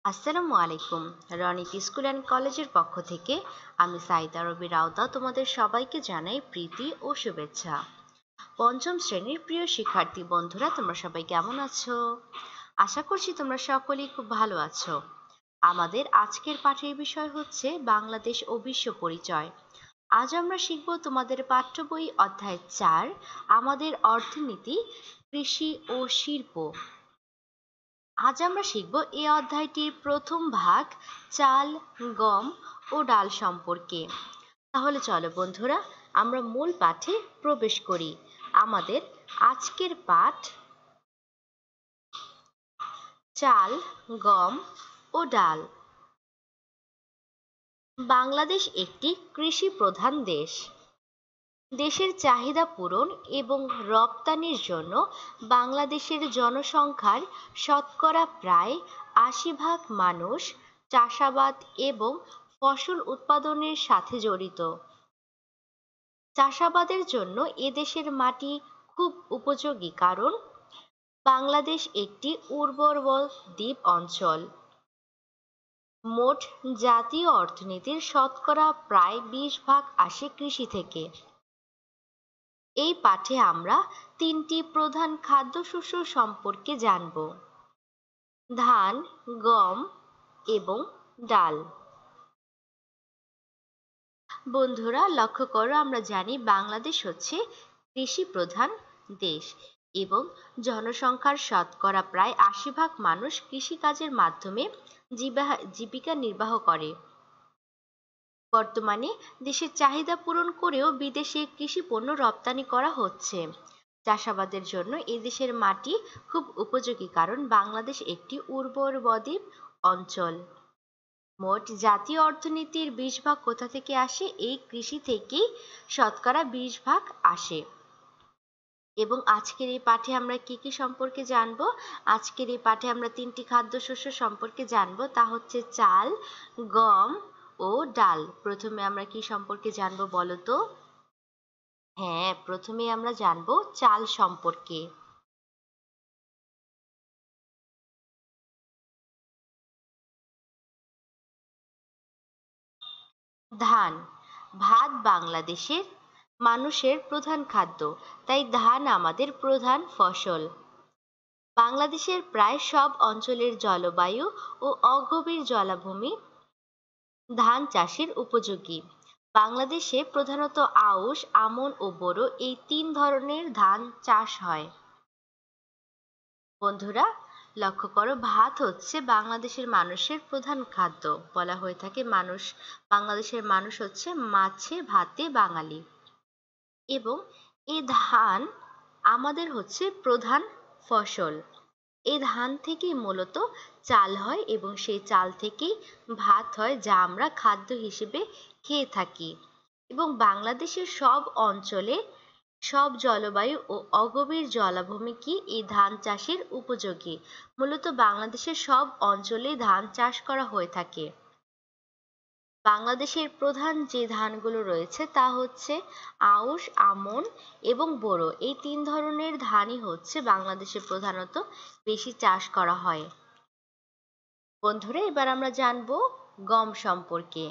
আসসালামু আলাইকুম। Ronit school and কলেজের পক্ষ থেকে আমি সাইদা রবি রাউতা তোমাদের সবাইকে জানাই প্রীতি ও শুভেচ্ছা। পঞ্চম শ্রেণীর প্রিয় শিক্ষার্থী বন্ধুরা, তোমরা সবাই কেমন আছো? আশা করছি তোমরা সকলেই খুব ভালো আছো। আমাদের আজকের পাঠের বিষয় হচ্ছে বাংলাদেশ ও বিশ্ব পরিচয়। আজ আমরা শিখব তোমাদের পাঠ্য বই অধ্যায় 4, আমাদের অর্থনীতি, কৃষি ও শিল্প। আজ আমরা শিখব এই অধ্যায়টির প্রথম ভাগ, চাল, গম ও ডাল সম্পর্কে। তাহলে চলো বন্ধুরা, আমরা মূল পাঠে প্রবেশ করি। আমাদের আজকের পাঠ চাল, গম ও ডাল। বাংলাদেশ একটি কৃষি প্রধান দেশ। দেশের চাহিদা পূরণ এবং রপ্তানির জন্য বাংলাদেশের জনসংখ্যার শতকরা প্রায় ৮০% মানুষ চাষাবাদ এবং ফসল উৎপাদনের সাথে জড়িত। চাষাবাদের জন্য এদেশের মাটি খুব উপযোগী, কারণ বাংলাদেশ একটি উর্বর দ্বীপ অঞ্চল। মোট জাতীয় অর্থনীতির শতকরা প্রায় ২০% আসে কৃষি থেকে। এই পাঠে আমরা 3টি প্রধান খাদ্যশস্য সম্পর্কে জানব: ধান, গম এবং ডাল। বন্ধুরা লক্ষ্য করো, আমরা জানি বাংলাদেশ হচ্ছে কৃষি প্রধান দেশ এবং জনসংখ্যার শতকরা প্রায় ৮০% মানুষ কৃষিকাজের মাধ্যমে জীবিকা নির্বাহ করে। বর্তমানে দেশের চাহিদা পূরণ করেও বিদেশে কৃষি পণ্য রপ্তানি করা হচ্ছে। চাষাবাদের জন্য এদেশের মাটি খুব উপযোগী, কারণ বাংলাদেশ একটি উর্বর বদ্বীপ অঞ্চল। মোট জাতীয় অর্থনীতির ২০% কোথা থেকে আসে? এই কৃষি থেকেই শতকরা ২০% আসে। এবং আজকের এই পাঠে আমরা কি কি সম্পর্কে জানব? আজকের এই পাঠে আমরা 3টি খাদ্যশস্য সম্পর্কে জানব, তা হচ্ছে চাল, গম ও ডাল। প্রথমে আমরা কি সম্পর্কে জানব বলো তো? হ্যাঁ, প্রথমে আমরা জানব চাল সম্পর্কে। ধান। ভাত বাংলাদেশের মানুষের প্রধান খাদ্য, তাই ধান আমাদের প্রধান ফসল। বাংলাদেশের প্রায় সব অঞ্চলের জলবায়ু ও অগভীর জলাভূমি ধান চাষের উপযোগী। বাংলাদেশে প্রধানত আউশ, আমন ও বোরো এই 3 ধরনের ধান চাষ হয়। বন্ধুরা লক্ষ্য করো, ভাত হচ্ছে বাংলাদেশের মানুষের প্রধান খাদ্য। বলা হয়ে থাকে বাংলাদেশের মানুষ হচ্ছে মাছে ভাতে বাঙালি। এবং এই ধান আমাদের হচ্ছে প্রধান ফসল। এই ধান থেকেই মূলত চাল হয় এবং সেই চাল থেকেই ভাত হয়, যা আমরা খাদ্য হিসেবে খেয়ে থাকি। এবং বাংলাদেশের সব অঞ্চলে সব জলবায়ু ও অগভীর জলাভূমি কি এই ধান চাষের উপযোগী। মূলত বাংলাদেশের সব অঞ্চলেই ধান চাষ করা হয়ে থাকে। বাংলাদেশের প্রধান যে ধানগুলো রয়েছে তা হচ্ছে আউশ, আমন এবং বোরো। এই 3 ধরনের ধানই হচ্ছে বাংলাদেশে প্রধানত বেশি চাষ করা হয়। বন্ধুরা এবার আমরা জানবো গম সম্পর্কে।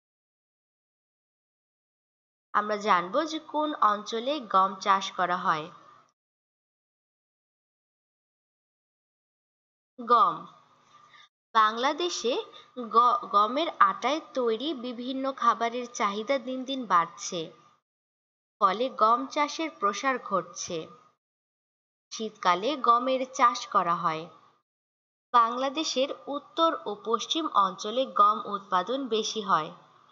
আমরা জানবো যে কোন অঞ্চলে গম চাষ করা হয়। গম। বাংলাদেশে গমের আটায় তৈরি বিভিন্ন খাবারের চাহিদা দিন দিন বাড়ছে, ফলে গম চাষের প্রসার ঘটছে। শীতকালে গমের চাষ করা হয়। বাংলাদেশের উত্তর ও পশ্চিম অঞ্চলে গম উৎপাদন বেশি হয়।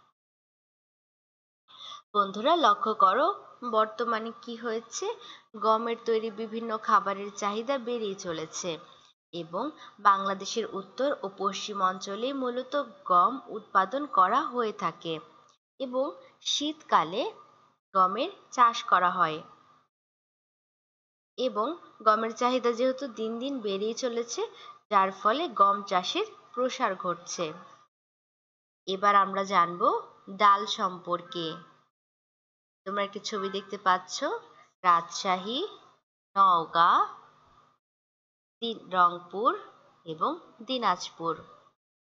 বন্ধুরা লক্ষ্য করো, বর্তমানে কি হয়েছে? গমের তৈরি বিভিন্ন খাবারের চাহিদা বেড়েই চলেছে এবং বাংলাদেশের উত্তর ও পশ্চিম অঞ্চলে মূলত গম উৎপাদন করা হয়ে থাকে এবং শীতকালে গমের চাষ করা হয়। এবং গমের চাহিদা যেহেতু দিন দিন বেড়েই চলেছে, যার ফলে গম চাষের প্রসার ঘটছে। এবার আমরা জানবো ডাল সম্পর্কে। তোমরা একটি ছবি দেখতে পাচ্ছ, রাজশাহী, নওগাঁ, রংপুর এবং দিনাজপুর।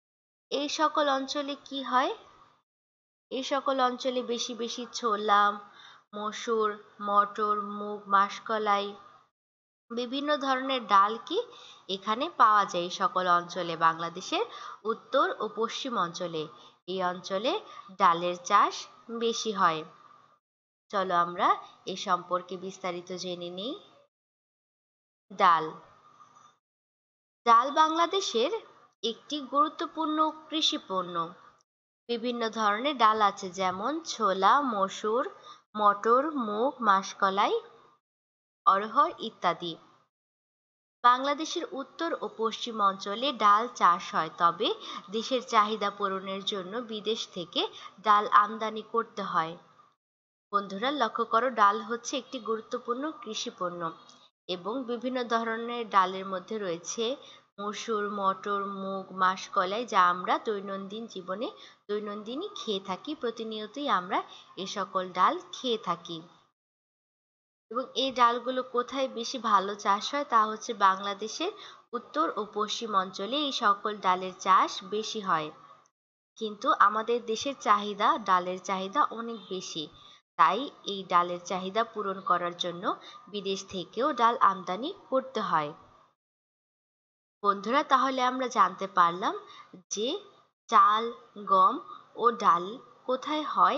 এই সকল অঞ্চলে কি হয়? এই সকল অঞ্চলে বেশি বেশি ছোলা, মসুর, মটর, মুগ, মাসকলাই, বিভিন্ন ধরনের ডাল কি এখানে পাওয়া যায়। এই সকল অঞ্চলে বাংলাদেশের উত্তর ও পশ্চিম অঞ্চলে এই অঞ্চলে ডালের চাষ বেশি হয়। চলো আমরা এ সম্পর্কে বিস্তারিত জেনে নিই। ডাল। ডাল বাংলাদেশের একটি গুরুত্বপূর্ণ কৃষি পণ্য। বিভিন্ন ধরনের ডাল আছে, যেমন ছোলা, মসুর, মটর, মুগ, মাসকলাই, অড়হর ইত্যাদি। বাংলাদেশের উত্তর ও পশ্চিম অঞ্চলে ডাল চাষ হয়, তবে দেশের চাহিদা পূরণের জন্য বিদেশ থেকে ডাল আমদানি করতে হয়। বন্ধুরা লক্ষ্য করো, ডাল হচ্ছে একটি গুরুত্বপূর্ণ কৃষি পণ্য এবং বিভিন্ন ধরনের ডালের মধ্যে রয়েছে মসুর, মটর, মুগ, মাসকলাই, যা আমরা দৈনন্দিন জীবনে দৈনন্দিনই খেয়ে থাকি। প্রতিনিয়তই আমরা এ সকল ডাল খেয়ে থাকি এবং এই ডালগুলো কোথায় বেশি ভালো চাষ হয় তা হচ্ছে বাংলাদেশের উত্তর ও পশ্চিম অঞ্চলে এই সকল ডালের চাষ বেশি হয়। কিন্তু আমাদের দেশের চাহিদা, ডালের চাহিদা অনেক বেশি, তাই এই ডালের চাহিদা পূরণ করার জন্য বিদেশ থেকেও ডাল আমদানি করতে হয়। বন্ধুরা তাহলে আমরা জানতে পারলাম যে চাল, গম ও ডাল কোথায় হয়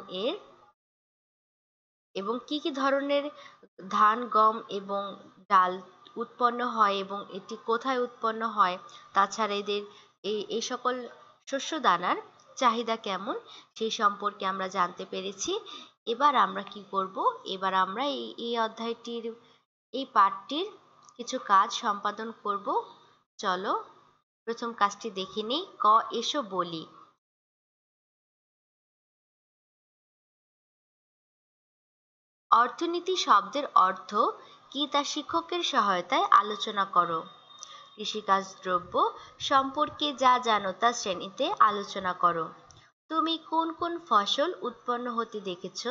এবং কি কি ধরনের ধান, গম এবং ডাল উৎপন্ন হয় এবং এটি কোথায় উৎপন্ন হয়, তাছাড়া এদের এই সকল শস্য দানার চাহিদা কেমন সেই সম্পর্কে আমরা জানতে পেরেছি। এবার আমরা কি করব? এবার আমরা এই অধ্যায়টির, এই পাঠটির কিছু কাজ সম্পাদন করব। চলো প্রথম কাজটি দেখে নেই। ক, এসো বলি। অর্থনীতি শব্দের অর্থ কি তা শিক্ষকের সহায়তায় আলোচনা করো। কৃষিকাজ দ্রব্য সম্পর্কে যা জানো তা শ্রেণীতে আলোচনা করো। তুমি কোন কোন ফসল উৎপন্ন হতে দেখেছো?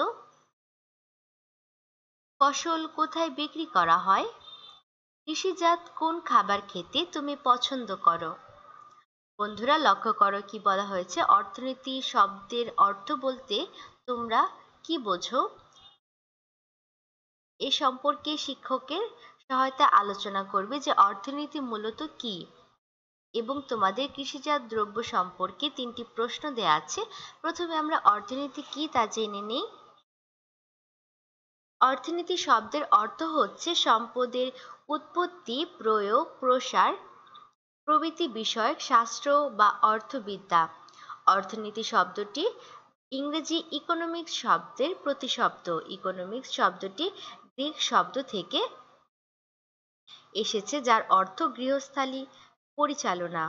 ফসল কোথায় বিক্রি করা হয়? কৃষিজাত কোন খাবার খেতে তুমি পছন্দ করো? বন্ধুরা লক্ষ্য করো কি বলা হয়েছে। অর্থনীতি শব্দের অর্থ বলতে তোমরা কি বোঝো এ সম্পর্কে শিক্ষকের সহায়তা আলোচনা করবে, যে অর্থনীতি মূলত কি, এবং তোমাদের কৃষিজাত দ্রব্য সম্পর্কে 3টি প্রশ্ন দেয়া আছে। প্রথমে আমরা অর্থনীতি কি তা জেনে নিই। অর্থনীতি শব্দের অর্থ হচ্ছে সম্পদের উৎপত্তি, প্রয়োগ, প্রসার প্রভৃতি বিষয়ক শাস্ত্র বা অর্থবিদ্যা। অর্থনীতি শব্দটি ইংরেজি ইকোনমিক্স শব্দের প্রতিশব্দ। ইকোনমিক্স শব্দটি গ্রিক শব্দ থেকে এসেছে, যার অর্থ গৃহস্থালী পরিচালনা।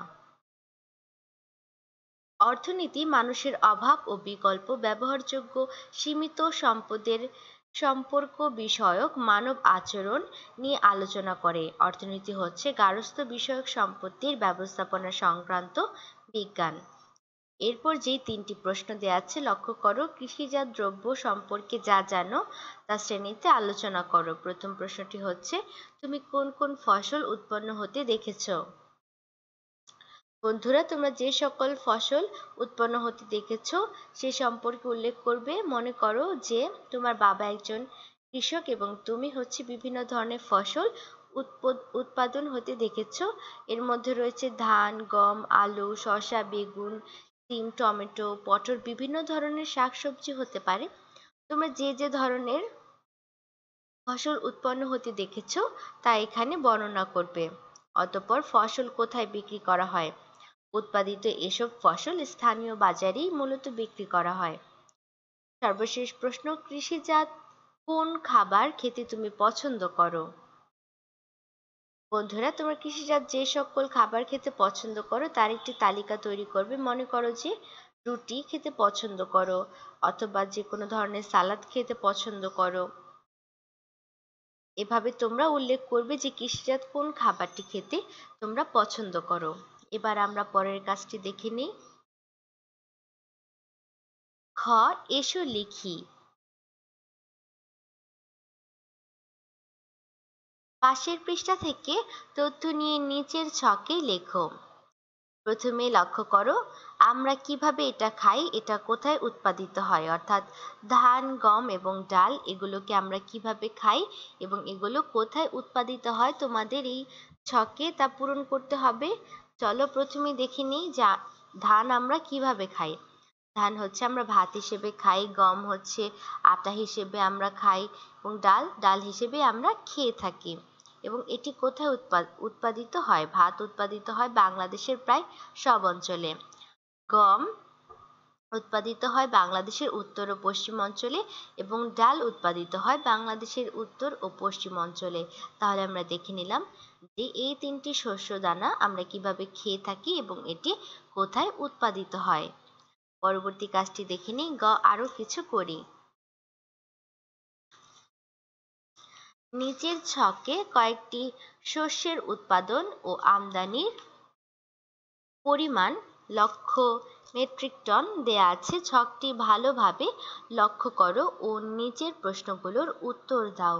অর্থনীতি মানুষের অভাব ও বিকল্প ব্যবহারযোগ্য সীমিত সম্পদের সম্পর্ক বিষয়ক মানব আচরণ নিয়ে আলোচনা করে। অর্থনীতি হচ্ছে গার্হস্থ্য বিষয়ক সম্পত্তির ব্যবস্থাপনা সংক্রান্ত বিজ্ঞান। এরপর যেই 3টি প্রশ্ন দেওয়া আছে লক্ষ্য করো। কৃষিজাত দ্রব্য সম্পর্কে যা জানো তা শ্রেণীতে আলোচনা করো। প্রথম প্রশ্নটি হচ্ছে, তুমি কোন কোন ফসল উৎপন্ন হতে দেখেছো? বন্ধুরা তোমরা যে সকল ফসল উৎপন্ন হতে দেখেছো সে সম্পর্কে উল্লেখ করবে। মনে করো যে তোমার বাবা একজন কৃষক এবং তুমি হচ্ছে বিভিন্ন ধরনের ফসল উৎপাদন হতে দেখেছো। এর মধ্যে রয়েছে ধান, গম, আলু, শসা, বেগুন, সিম, টমেটো, পটল, বিভিন্ন ধরনের শাকসবজি হতে পারে। তোমরা যে যে ধরনের ফসল উৎপন্ন হতে দেখেছো তা এখানে বর্ণনা করবে। অতঃপর ফসল কোথায় বিক্রি করা হয়? উৎপাদিত এসব ফসল স্থানীয় বাজারেই মূলত বিক্রি করা হয়। সর্বশেষ প্রশ্ন, কৃষিজাত কোন খাবার খেতে তুমি পছন্দ করো? বন্ধুরা তোমরা কৃষিজাত যে সকল খাবার খেতে পছন্দ করো তার একটি তালিকা তৈরি করবে। মনে করো যে রুটি খেতে পছন্দ করো অথবা যে কোনো ধরনের সালাদ খেতে পছন্দ করো। এভাবে তোমরা উল্লেখ করবে যে কৃষিজাত কোন খাবারটি খেতে তোমরা পছন্দ করো। এবার আমরা পরের কাজটি দেখে নিই। খ, এসো লিখি। পাশের পৃষ্ঠা থেকে তথ্য নিয়ে নিচের ছকে লেখো। প্রথমে লক্ষ্য করো আমরা কিভাবে এটা খাই, এটা কোথায় উৎপাদিত হয়, অর্থাৎ ধান, গম এবং ডাল এগুলোকে আমরা কিভাবে খাই এবং এগুলো কোথায় উৎপাদিত হয় তোমাদের এই ছকে তা পূরণ করতে হবে। চলো প্রথমে দেখে নিই যা ধান আমরা কিভাবে খাই। ধান হচ্ছে আমরা ভাত হিসেবে খাই, গম হচ্ছে আটা হিসেবে আমরা খাই এবং ডাল ডাল হিসেবে আমরা খেয়ে থাকি। এবং এটি কোথায় উৎপাদিত হয়? ভাত উৎপাদিত হয় বাংলাদেশের প্রায় সব অঞ্চলে। গম উৎপাদিত হয় বাংলাদেশের উত্তর ও পশ্চিম অঞ্চলে এবং ডাল উৎপাদিত হয় বাংলাদেশের উত্তর ও পশ্চিম অঞ্চলে। তাহলে আমরা দেখে নিলাম যে এই তিনটি শস্য দানা আমরা কিভাবে খেয়ে থাকি এবং এটি কোথায় উৎপাদিত হয়। পরবর্তী কাজটি দেখে নিই, আরো কিছু করি। নিচের ছকে কয়েকটি শস্যের উৎপাদন ও আমদানির পরিমাণ লক্ষ মেট্রিক টন দেয়া আছে। ছকটি ভালোভাবে লক্ষ্য করো ও নিচের প্রশ্নগুলোর উত্তর দাও।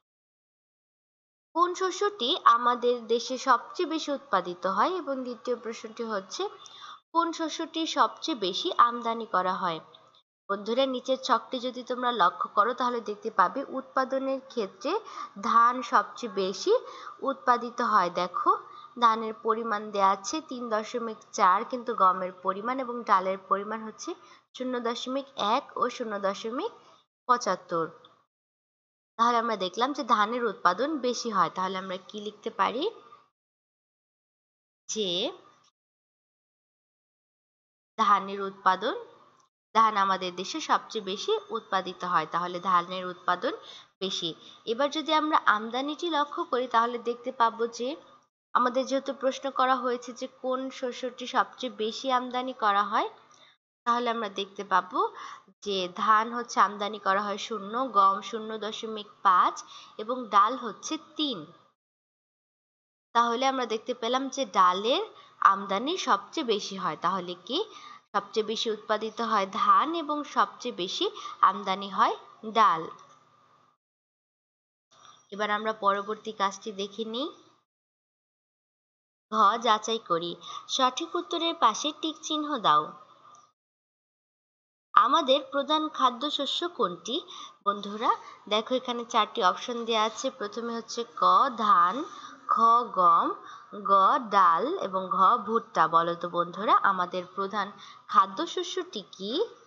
কোন শস্যটি আমাদের দেশে সবচেয়ে বেশি উৎপাদিত হয়? এবং দ্বিতীয় প্রশ্নটি হচ্ছে কোন শস্যটি সবচেয়ে বেশি আমদানি করা হয়? বন্ধুরা নিচের ছকটি যদি তোমরা লক্ষ্য করো তাহলে দেখতে পাবে উৎপাদনের ক্ষেত্রে ধান সবচেয়ে বেশি উৎপাদিত হয়। দেখো ধানের পরিমাণ দেয়া আছে 3.4, কিন্তু গমের পরিমাণ এবং ডালের পরিমাণ হচ্ছে 0.1 ও 0.75। তাহলে আমরা দেখলাম যে ধানের উৎপাদন বেশি হয়। তাহলে আমরা কি লিখতে পারি যে ধানের উৎপাদন, ধান আমাদের দেশে সবচেয়ে বেশি উৎপাদিত হয়, তাহলে ধানের উৎপাদন বেশি। এবার যদি আমরা আমদানিটি লক্ষ্য করি তাহলে দেখতে পাবো যে আমাদের যেহেতু প্রশ্ন করা হয়েছে যে কোন শস্যটি সবচেয়ে বেশি আমদানি করা হয়, তাহলে আমরা দেখতে পাবো যে ধান হচ্ছে আমদানি করা হয় 0, গম 0.5 এবং ডাল হচ্ছে 3। তাহলে আমরা দেখতে পেলাম যে ডালের আমদানি সবচেয়ে বেশি হয়। তাহলে কি সবচেয়ে বেশি উৎপাদিত হয় ধান এবং সবচেয়ে বেশি আমদানি হয় ডাল। এবার আমরা পরবর্তী কাজটি দেখে নিই। ঘ যাচাই করি, সঠিক উত্তরের পাশে টিক চিহ্ন দাও। আমাদের প্রধান খাদ্যশস্য কোনটি? বন্ধুরা দেখো এখানে 4টি অপশন দেওয়া আছে। প্রথমে হচ্ছে ক ধান, খ গম, গ ডাল এবং ঘ ভুট্টা। বলো তো বন্ধুরা আমাদের প্রধান খাদ্যশস্যটি কি?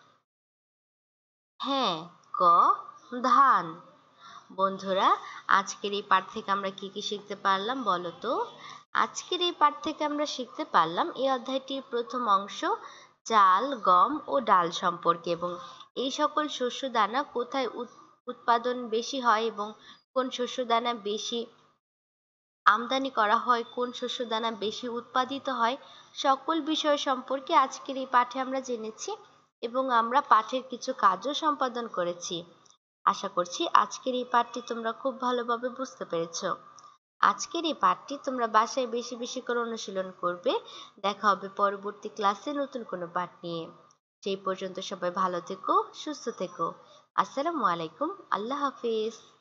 হ্যাঁ, ক ধান। বন্ধুরা আজকের এই পাঠ থেকে আমরা কি কি শিখতে পারলাম বলো তো? আজকের এই পাঠ থেকে আমরা শিখতে পারলাম এই অধ্যায়টির প্রথম অংশ চাল, গম ও ডাল সম্পর্কে এবং এই সকল শস্য দানা কোথায় উৎপাদন বেশি হয় এবং কোন শস্য দানা বেশি আমদানি করা হয়, কোন শস্য দানা বেশি উৎপাদিত হয়, সকল বিষয় সম্পর্কে আজকের এই পাঠে আমরা জেনেছি এবং আমরা পাঠের কিছু কাজও সম্পাদন করেছি। আশা করছি আজকের এই পাঠটি তোমরা খুব ভালোভাবে বুঝতে পেরেছো। আজকের এই পাঠটি তোমরা বাসায় বেশি বেশি করে অনুশীলন করবে। দেখা হবে পরবর্তী ক্লাসে নতুন কোনো পাঠ নিয়ে। সেই পর্যন্ত সবাই ভালো থেকো, সুস্থ থেকো। আসসালামু আলাইকুম, আল্লাহ হাফিজ।